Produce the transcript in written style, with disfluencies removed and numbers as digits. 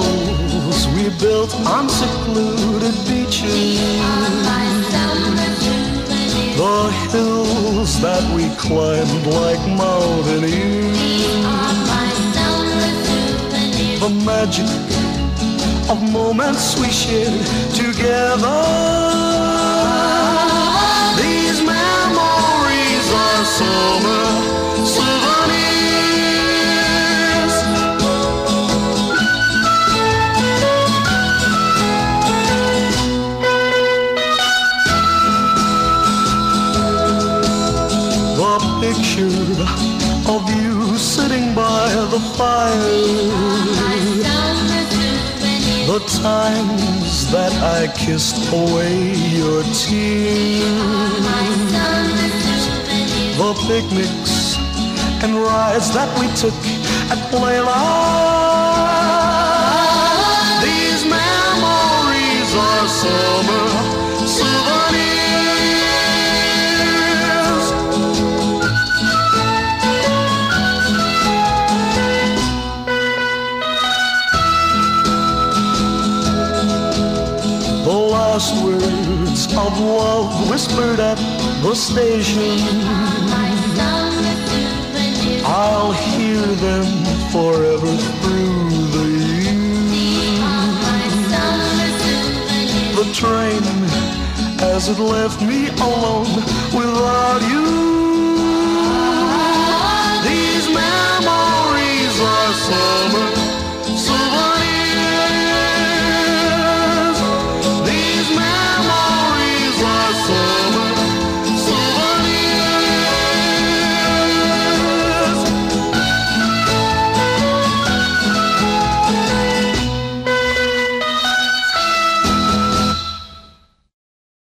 castles we built on secluded beaches, the hills that we climbed like mountaineers, the magic of moments we shared together. These memories are summer souvenirs. The picture of you sitting by the fire, the times that I kissed away your tears, the picnics and rides that we took at Playland. These memories are summer souvenirs. The last words of love whispered at the station, I'll hear them forever through the years. The train as it left me alone without you,